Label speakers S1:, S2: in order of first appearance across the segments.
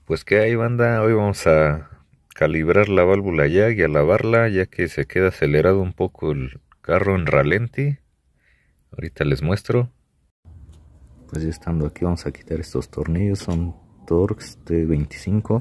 S1: Pues que hay, banda, hoy vamos a calibrar la válvula jack y a lavarla, ya que se queda acelerado un poco el carro en ralenti. Ahorita les muestro. Pues ya estando aquí vamos a quitar estos tornillos, son Torx de 25.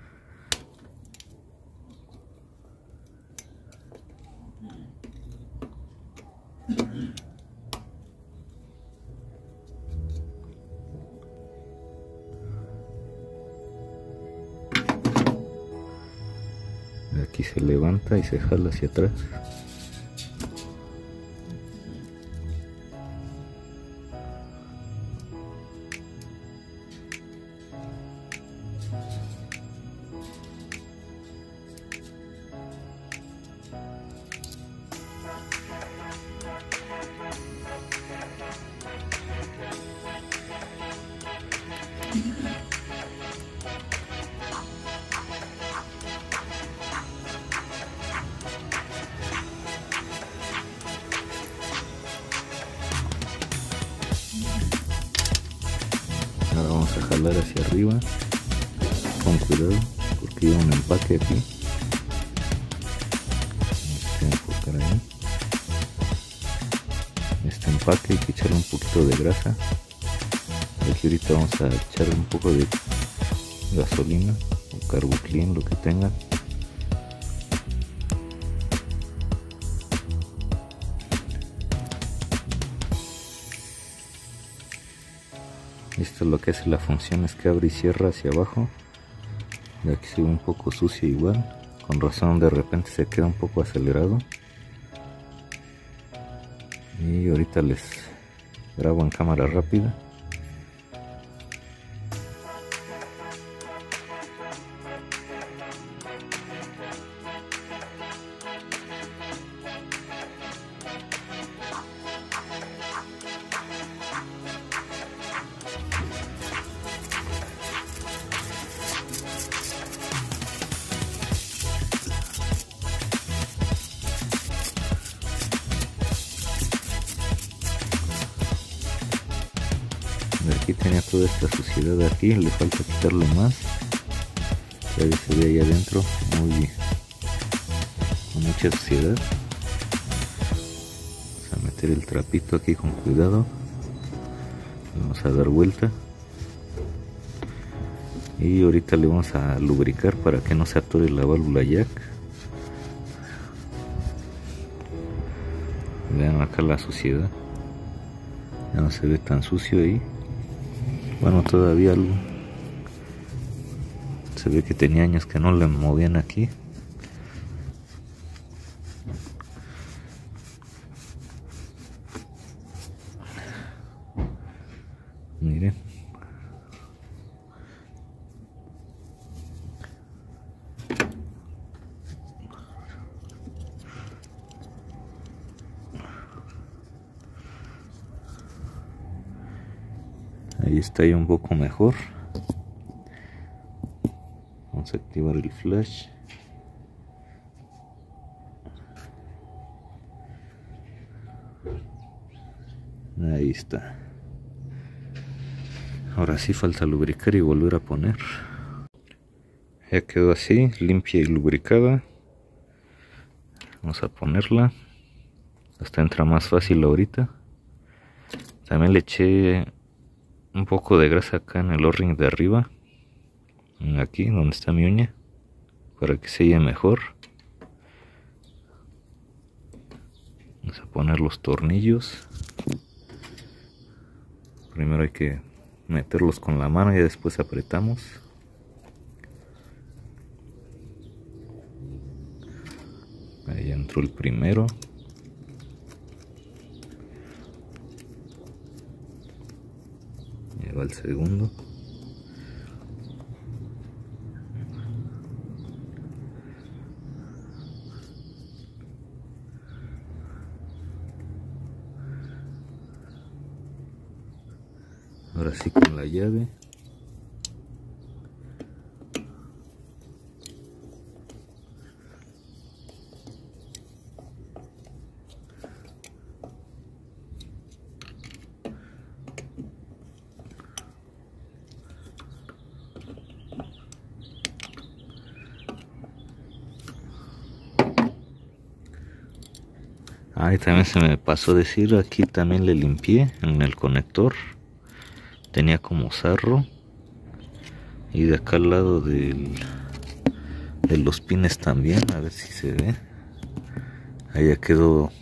S1: Aquí se levanta y se jala hacia atrás. Ahora vamos a jalar hacia arriba con cuidado porque lleva un empaque aquí. Vamos a enfocar ahí. Este empaque hay que echarle un poquito de grasa. Aquí ahorita vamos a echar un poco de gasolina o carbuclín, lo que tengan. Esto es lo que hace la función, es que abre y cierra hacia abajo. Y aquí se ve un poco sucio igual, con razón de repente se queda un poco acelerado. Y ahorita les grabo en cámara rápida. Aquí tenía toda esta suciedad de aquí, le falta quitarle más. Ya se ve ahí adentro con mucha suciedad. Vamos a meter el trapito aquí con cuidado. Vamos a dar vuelta. Y ahorita le vamos a lubricar para que no se atore la válvula jack. Vean acá la suciedad. Ya no se ve tan sucio ahí. Bueno, todavía algo. Se ve que tenía años que no le movían aquí. Miren. Ahí está ya un poco mejor. Vamos a activar el flash. Ahí está. Ahora sí falta lubricar y volver a poner. Ya quedó así, limpia y lubricada. Vamos a ponerla. Hasta entra más fácil ahorita. También le eché un poco de grasa acá en el O-ring de arriba, aquí donde está mi uña, para que selle mejor. Vamos a poner los tornillos. Primero hay que meterlos con la mano y después apretamos. Ahí entró el primero. Ya va el segundo. Ahora sí con la llave. Y también se me pasó decir, aquí también le limpié en el conector, tenía como sarro, y de acá al lado de los pines también, a ver si se ve, ahí ya quedó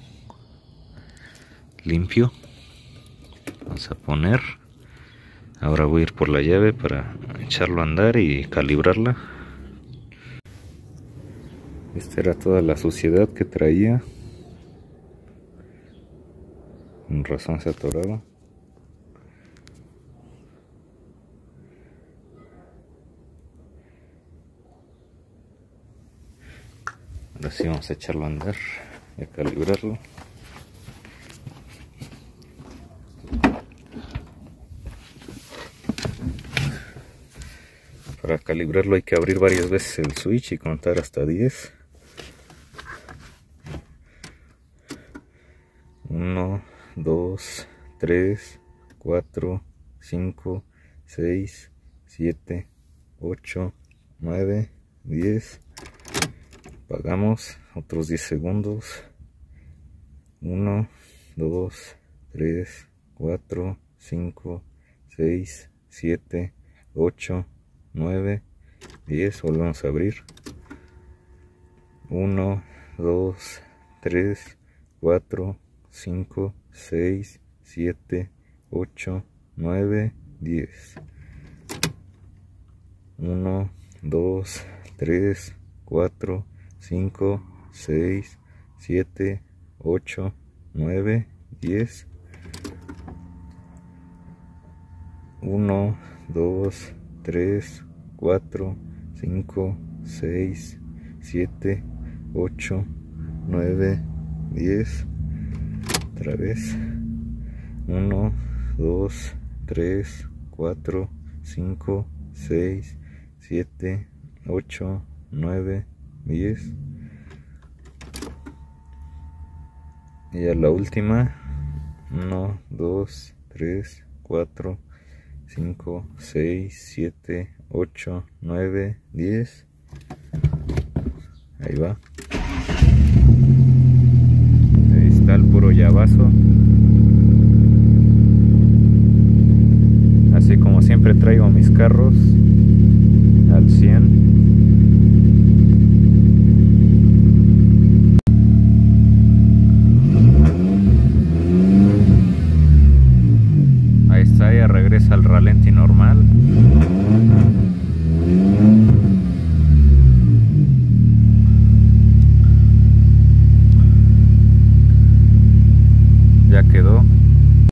S1: limpio. Vamos a poner, ahora voy a ir por la llave para echarlo a andar y calibrarla. Esta era toda la suciedad que traía, con razón se atoraba. Ahora sí vamos a echarlo a andar y a calibrarlo. Para calibrarlo hay que abrir varias veces el switch y contar hasta 10. 1, 2, 3, 4, 5, 6, 7, 8, 9, 10. Apagamos otros 10 segundos. 1, 2, 3, 4, 5, 6, 7, 8, 9, 10. Volvemos a abrir. 1, 2, 3, 4, 5, 6, 7, 8, 9, 10. 1, 2, 3, 4, 5, 6, 7, 8, 9, 10. 1, 2, 3, 4, 5, 6, 7, 8, 9, 10. Otra vez. 1, 2, 3, 4, 5, 6, 7, 8, 9, 10. Y a la última. 1, 2, 3, 4, 5, 6, 7, 8, 9, 10. Ahí va. Ahí está el puro llavazo. Así como siempre traigo mis carros al 100. Ahí está, ya regresa al ralenti normal.